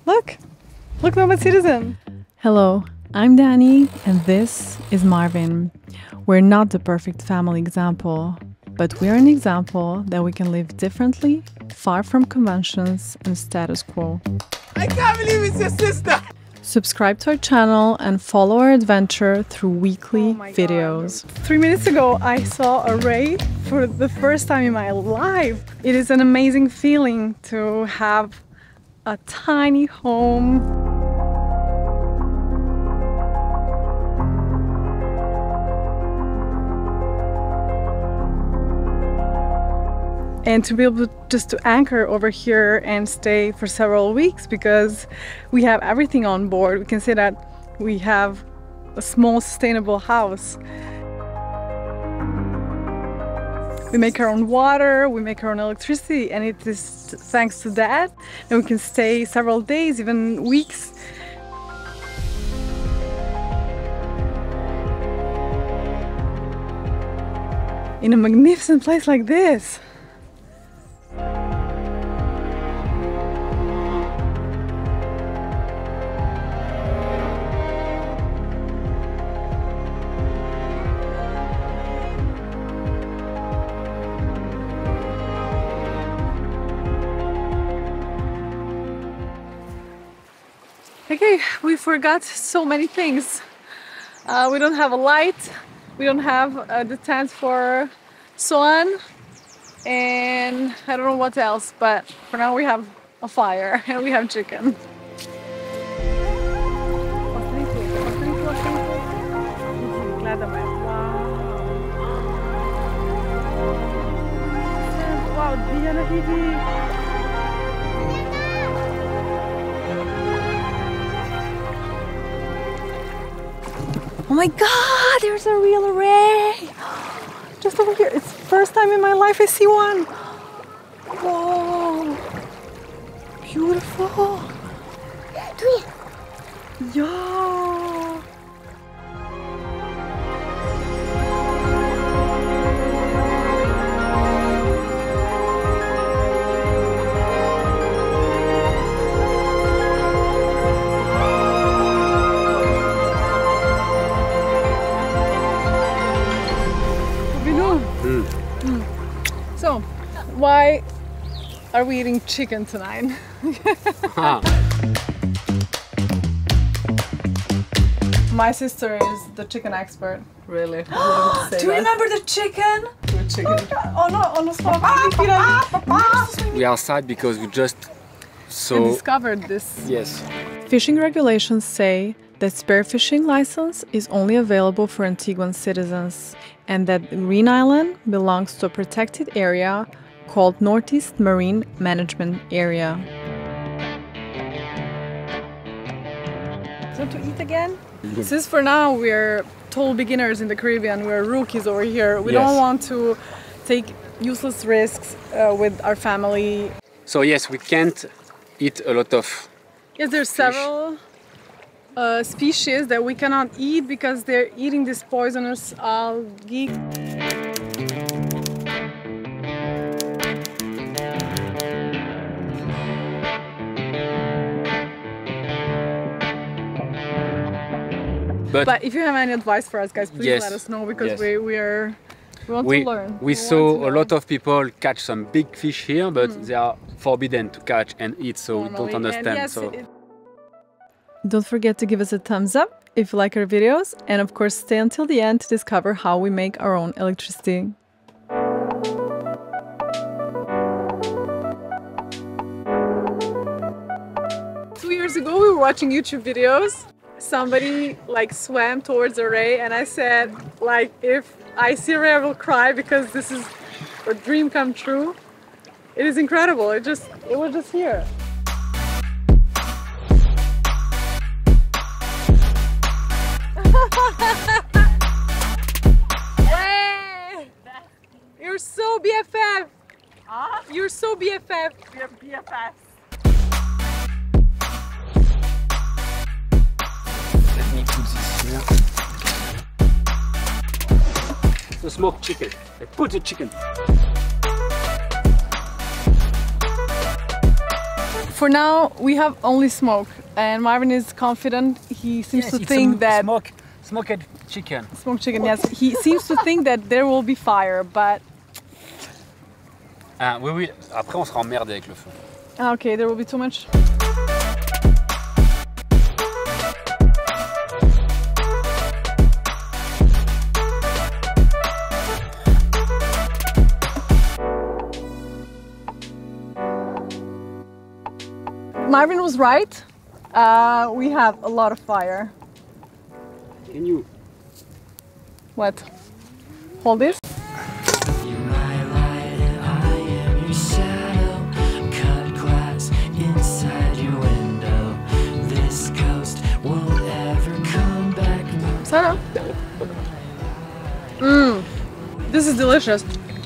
Look! Look, Nomad Citizen! Hello, I'm Danny and this is Marvin. We're not the perfect family example, but we're an example that we can live differently, far from conventions and status quo. I can't believe it's your sister! Subscribe to our channel and follow our adventure through weekly videos. 3 minutes ago, I saw a ray for the first time in my life. It is an amazing feeling to have a tiny home. And to be able just to anchor over here and stay for several weeks because we have everything on board. We can say that we have a small sustainable house. We make our own water, we make our own electricity, and it is thanks to that that we can stay several days, even weeks. In a magnificent place like this. Okay, we forgot so many things. We don't have a light, we don't have the tent for Soan, and I don't know what else, but for now we have a fire and we have chicken. Oh my god, there's a real array! Just over here. It's the first time in my life I see one. Whoa! Beautiful! Yeah! So, why are we eating chicken tonight? My sister is the chicken expert, really. Do you remember the chicken? The chicken. Oh no, We are sad because we just discovered this. Yes. Fishing regulations say that spearfishing license is only available for Antiguan citizens and that Green Island belongs to a protected area called Northeast Marine Management Area. So to eat again? Since for now we're total beginners in the Caribbean, we're rookies over here. We don't want to take useless risks with our family. So yes, we can't eat a lot of Yes, there's several species that we cannot eat because they're eating this poisonous algae. But if you have any advice for us, guys, please let us know because we want to learn. We saw a lot of people catch some big fish here, but they are forbidden to catch and eat, so we don't understand. Don't forget to give us a thumbs up if you like our videos, and of course stay until the end to discover how we make our own electricity. Two years ago we were watching YouTube videos. Somebody like swam towards a ray and I said like if I see a ray I will cry because this is a dream come true. It is incredible. It was just here. Hey! You're so BFF! Huh? You're so BFF! We're BFFs. Let me put this here. The smoked chicken. I put the chicken. for now we have only smoke, and Marvin is confident. He seems to think that smoked chicken. Smoked chicken, yes. He seems to think that there will be fire, but Ah oui oui. Après on sera emmerdé avec le feu. okay, there will be too much. Marvin was right. We have a lot of fire. Can you? What? Hold this. You're my light and I am your shadow. Cut glass inside your window. This ghost won't ever come back. Sarah. This is delicious.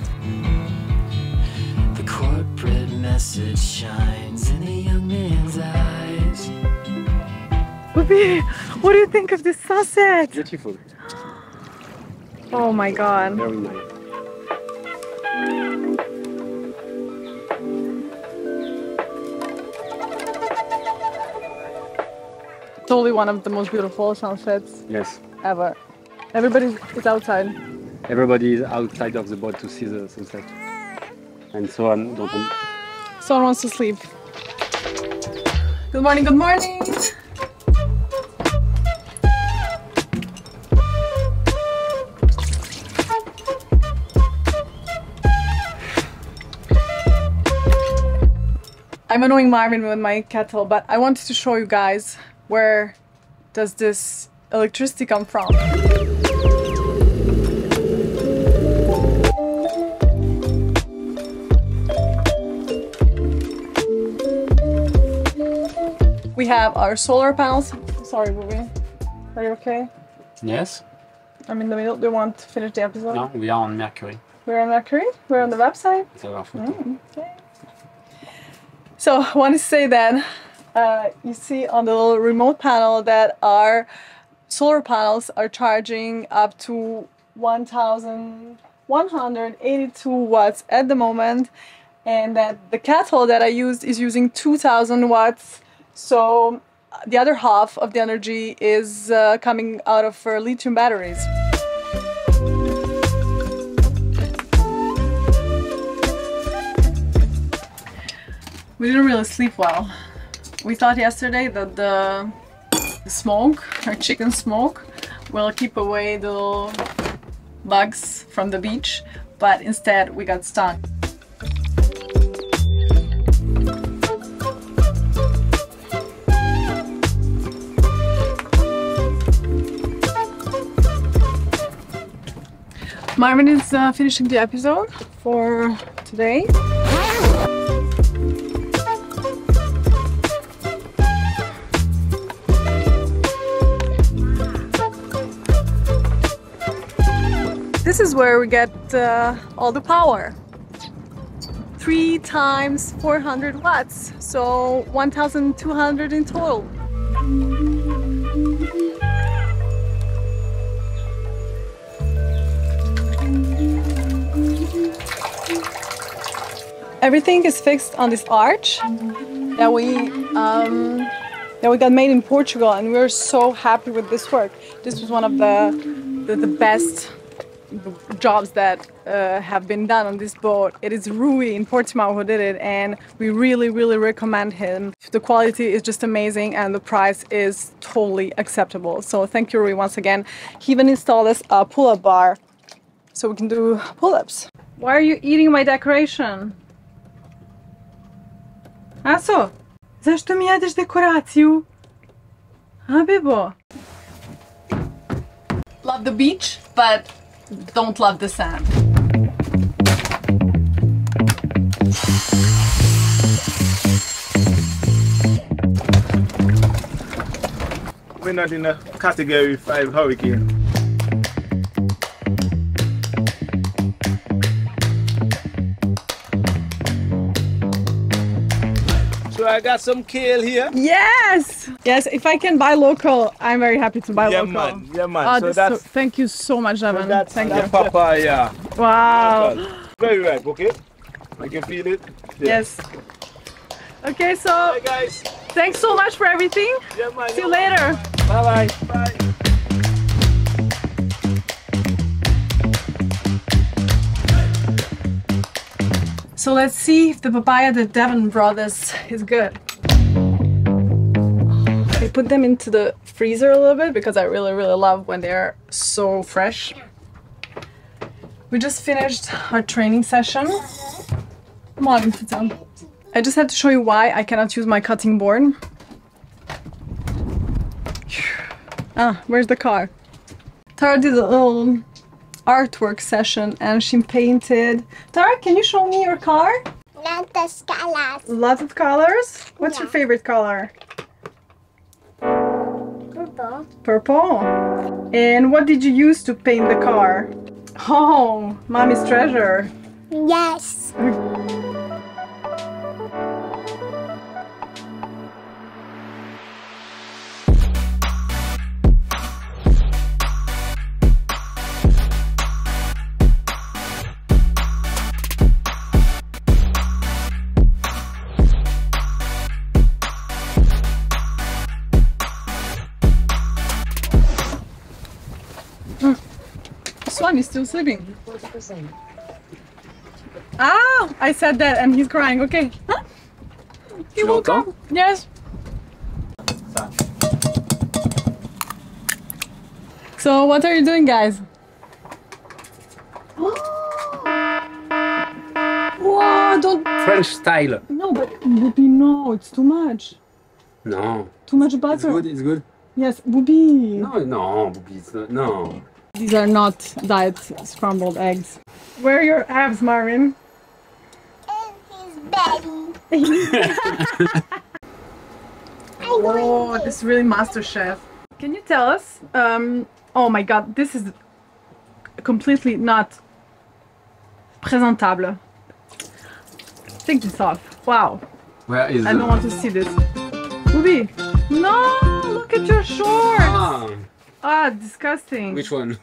The corporate message shines in a young man's eyes. Puppy, what do you think of this sunset? Beautiful. Oh my god. Very nice. Totally one of the most beautiful sunsets Yes. ever. Everybody is outside. Everybody is outside of the boat to see the sunset. And so on. Someone wants to sleep. Good morning, good morning. I'm annoying Marvin with my kettle, but I wanted to show you guys where does this electricity come from. We have our solar panels. Sorry, Bobby. Are you okay? Yes. I'm in the middle. Do you want to finish the episode? No, we are on Mercury. We're on Mercury. We're on the website. C'est our photo. Okay. So I want to say that you see on the little remote panel that our solar panels are charging up to 1,182 watts at the moment, and that the kettle that I used is using 2,000 watts. So the other half of the energy is coming out of lithium batteries. We didn't really sleep well. We thought yesterday that the smoke, or chicken smoke, will keep away the little bugs from the beach, but instead we got stung. Marvin is finishing the episode for today. This is where we get all the power. 3 times 400 watts, so 1,200 in total. Everything is fixed on this arch that we got made in Portugal, and we're so happy with this work. This was one of the best jobs that have been done on this boat. It is Rui in Portimao who did it, and we really recommend him. The quality is just amazing and the price is totally acceptable. So thank you, Rui, once again. He even installed us a pull-up bar so we can do pull-ups. Why are you eating my decoration? Aso, zašto mi jedeš dekoraciju? A, bebo? Love the beach, but don't love the sand. We're not in a category 5 hurricane. So I got some kale here. Yes! Yes, if I can buy local, I'm very happy to buy local. Yeah, man. Oh, So that's, thank you so much, Evan. so that's Thank the you. papaya. Wow. Very ripe, okay? I can feel it. Yeah. Yes. Okay, so Bye guys. thanks so much for everything. Yeah, man. See you later. Bye bye. Bye. So let's see if the papaya that Devin brought us is good. I put them into the freezer a little bit because I really love when they're so fresh. We just finished our training session. Come on, sit down. I just had to show you why I cannot use my cutting board. Ah, where's the car? Tara did a little artwork session and she painted. Tara, can you show me your car? Lots of colors. Lots of colors. What's your favorite color? Purple. Purple. And what did you use to paint the car? Oh, mommy's treasure. Yes. Swan is still sleeping. Ah, I said that and he's crying. Okay. Huh? He woke up. Yes. So what are you doing, guys? Whoa, don't. French style. No, but Booby, no, it's too much. No. Too much It's butter. good. It's good. Yes, Booby. No, no, it's not, no. These are not diet scrambled eggs. Where are your abs, Marvin? And his belly. Oh, this is really MasterChef. Can you tell us? Oh my God, this is completely not presentable. Take this off. Wow, Where is I don't want to see this. Booby, no! Look at your shorts. Ah, Ah, disgusting. which one?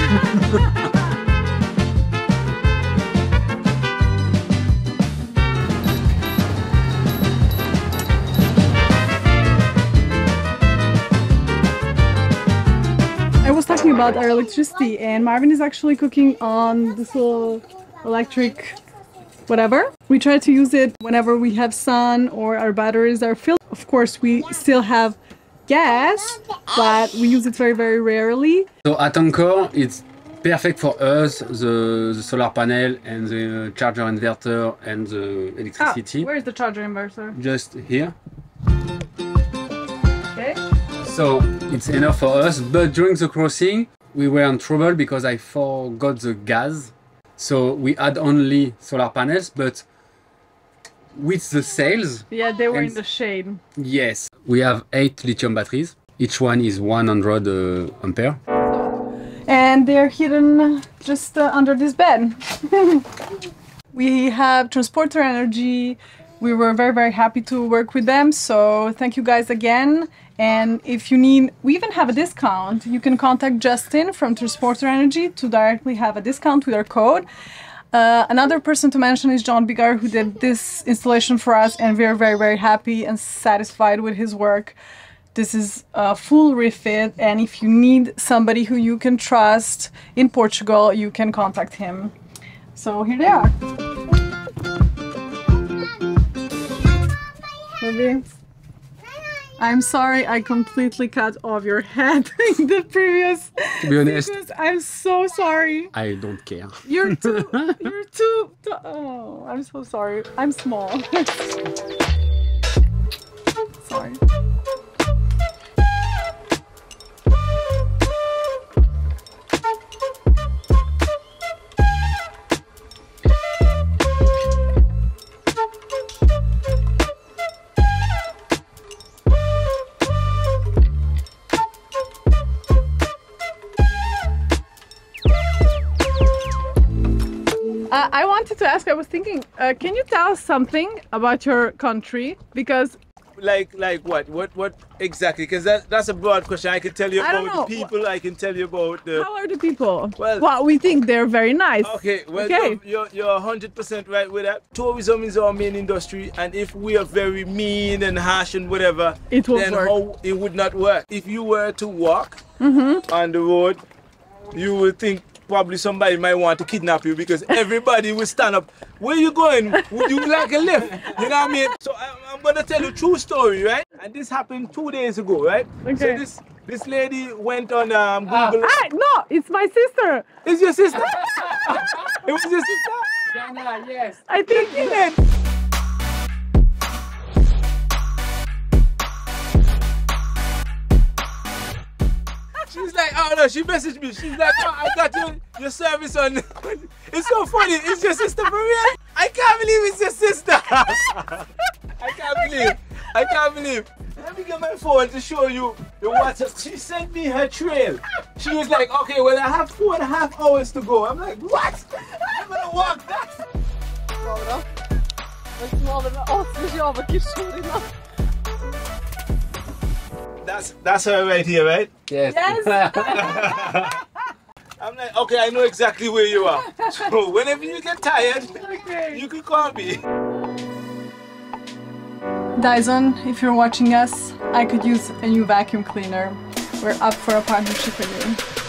I was talking about our electricity, and Marvin is actually cooking on this little electric whatever. We try to use it whenever we have sun or our batteries are filled. Of course, we still have gas, but we use it very rarely. So at Anchor, it's perfect for us, the solar panel and the charger inverter and the electricity. Where is the charger inverter? Just here. Okay. So it's enough for us, but during the crossing, we were in trouble because I forgot the gas. So we had only solar panels, but with the sails, Yeah, they were And- in the shade. yes, we have 8 lithium batteries. Each one is 100 ampere. And they're hidden just under this bed. We have Transporter Energy. We were very happy to work with them, so thank you guys again. And if you need, we even have a discount. You can contact Justin from Transporter Energy to directly have a discount with our code. Another person to mention is John Bigar, who did this installation for us, and we're very happy and satisfied with his work. This is a full refit, and if you need somebody who you can trust in Portugal, you can contact him. So here they are. Maybe. I'm sorry I completely cut off your head in the previous To be honest, sequence. I'm so sorry. I don't care. You're too, oh, I'm so sorry. I'm small. Sorry. I wanted to ask, I was thinking, can you tell us something about your country? Because like what exactly? Because that's a broad question. I can tell you I don't about the know. people. I can tell you about the. How are the people? Well- we think they're very nice. Okay, well, Okay. you're 100% right with that. Tourism is our main industry, and if we are very mean and harsh and whatever, It won't then work. how it would not work. If you were to walk on the road, you would think probably somebody might want to kidnap you because everybody will stand up. Where you going? Would you like a lift? You know what I mean? So I'm gonna tell you a true story, right? And this happened 2 days ago, right? Okay. So this lady went on Google. No, it's my sister. Is your sister? It was your sister? Jana, yes. I think She's like, oh no, she messaged me. She's like, oh, I got your service on. It's so funny. It's your sister for real? I can't believe it's your sister. I can't believe. Let me get my phone to show you the WhatsApp. She sent me her trail. She was like, okay, well, I have 4.5 hours to go. I'm like, what? I'm gonna walk that. That's her right here, right? Yes. I'm like, okay, I know exactly where you are. So whenever you get tired, you can call me. Dyson, if you're watching us, I could use a new vacuum cleaner. We're up for a partnership with you.